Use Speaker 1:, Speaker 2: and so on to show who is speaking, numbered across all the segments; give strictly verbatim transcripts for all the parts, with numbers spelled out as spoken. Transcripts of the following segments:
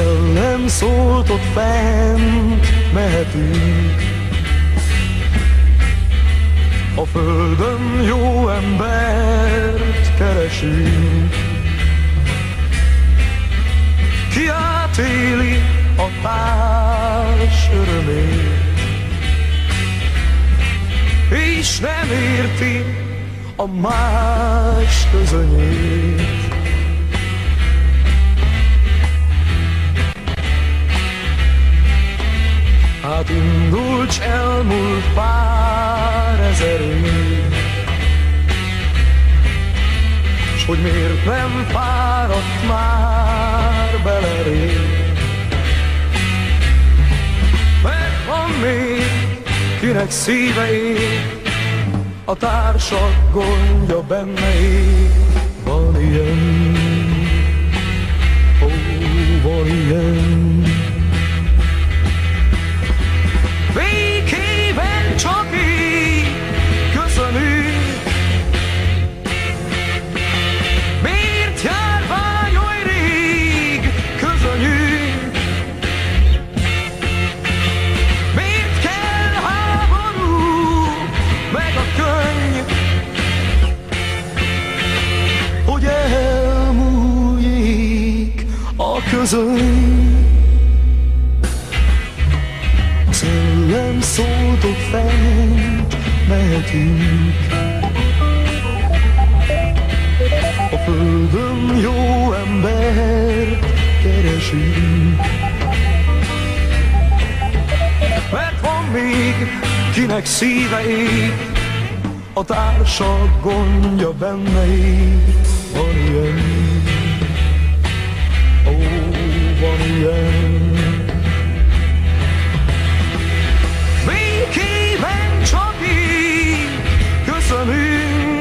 Speaker 1: szellem szólt, ott fent mehetünk. A földön jó embert keresünk, ki átéli a társ örömét, és nem érti a más közönyét. Hát indult, s elmúlt pár ezer év, s hogy miért nem fáradt már belerég. Mert van még, kinek szíve ég, a társak gondja benne ég. Van ilyen, ó, van ilyen. Békében csak így köszönünk, miért járvány oly rég közönjünk, miért kell háború meg a könny, hogy elmúljék a közöny. Szellem szólt, ott fent mehetünk, a földön jó embert keresünk. Mert van még, kinek szíve ég, a társak gondja benne ég. Van ilyen, ó, van ilyen. Békében csak így köszönünk,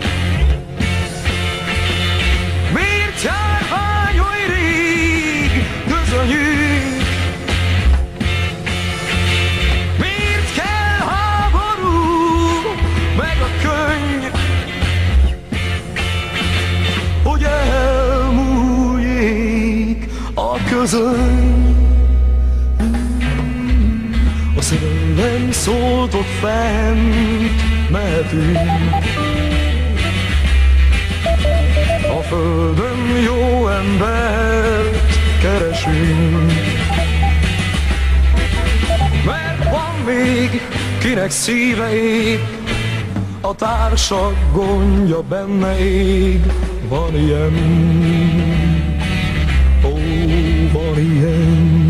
Speaker 1: miért járvány oly rég közönjünk, miért kell háború meg a könny, hogy elmúljék a közöny. A szellem szólt, ott fent mehetünk, a földön jó embert keresünk. Mert van még, kinek szíve ég, a társak gondja benne ég. Van ilyen, ó, van ilyen.